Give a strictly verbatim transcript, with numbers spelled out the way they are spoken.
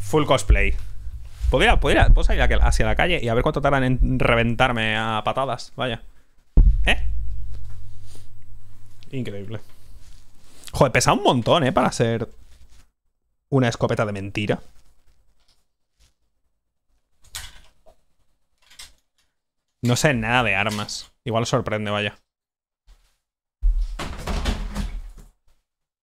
Full cosplay. Podría, podría, puedo salir hacia la calle y a ver cuánto tardan en reventarme a patadas. Vaya. ¿Eh? Increíble. Joder, pesa un montón, ¿eh? Para ser una escopeta de mentira. No sé nada de armas. Igual sorprende, vaya.